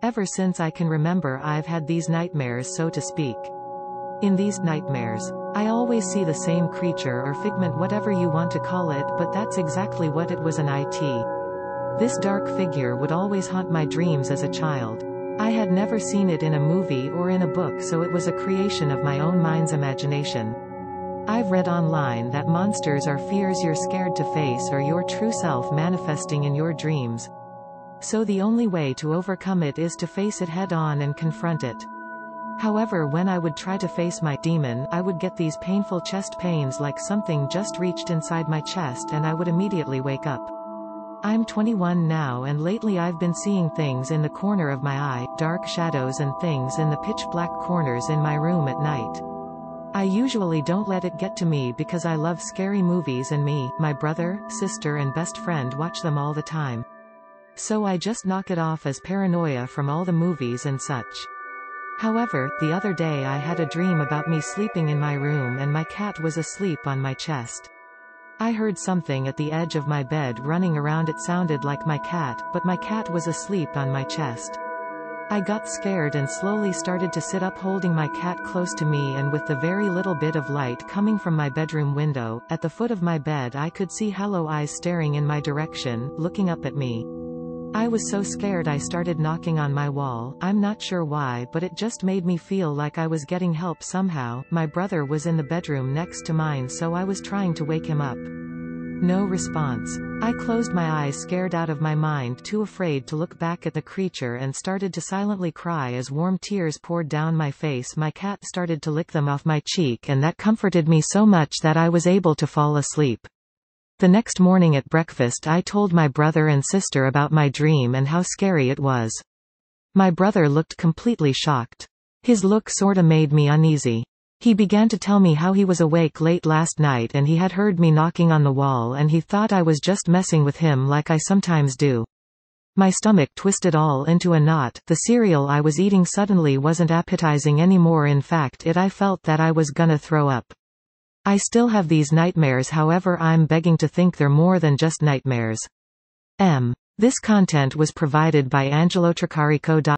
Ever since I can remember I've had these nightmares, so to speak. In these nightmares, I always see the same creature or figment, whatever you want to call it, but that's exactly what it was, an IT. This dark figure would always haunt my dreams as a child. I had never seen it in a movie or in a book, so it was a creation of my own mind's imagination. I've read online that monsters are fears you're scared to face or your true self manifesting in your dreams. So the only way to overcome it is to face it head on and confront it. However, when I would try to face my demon, I would get these painful chest pains, like something just reached inside my chest, and I would immediately wake up. I'm 21 now, and lately I've been seeing things in the corner of my eye, dark shadows and things in the pitch black corners in my room at night. I usually don't let it get to me because I love scary movies, and me, my brother, sister and best friend watch them all the time. So I just knock it off as paranoia from all the movies and such. However, the other day I had a dream about me sleeping in my room and my cat was asleep on my chest. I heard something at the edge of my bed running around. It sounded like my cat, but my cat was asleep on my chest. I got scared and slowly started to sit up, holding my cat close to me, and with the very little bit of light coming from my bedroom window, at the foot of my bed I could see hollow eyes staring in my direction, looking up at me. I was so scared I started knocking on my wall. I'm not sure why, but it just made me feel like I was getting help somehow. My brother was in the bedroom next to mine, so I was trying to wake him up. No response. I closed my eyes, scared out of my mind, too afraid to look back at the creature, and started to silently cry as warm tears poured down my face. My cat started to lick them off my cheek, and that comforted me so much that I was able to fall asleep. The next morning at breakfast I told my brother and sister about my dream and how scary it was. My brother looked completely shocked. His look sorta made me uneasy. He began to tell me how he was awake late last night and he had heard me knocking on the wall, and he thought I was just messing with him like I sometimes do. My stomach twisted all into a knot. The cereal I was eating suddenly wasn't appetizing anymore. In fact, I felt that I was gonna throw up. I still have these nightmares, however I'm begging to think they're more than just nightmares. This content was provided by AngeloTricarico.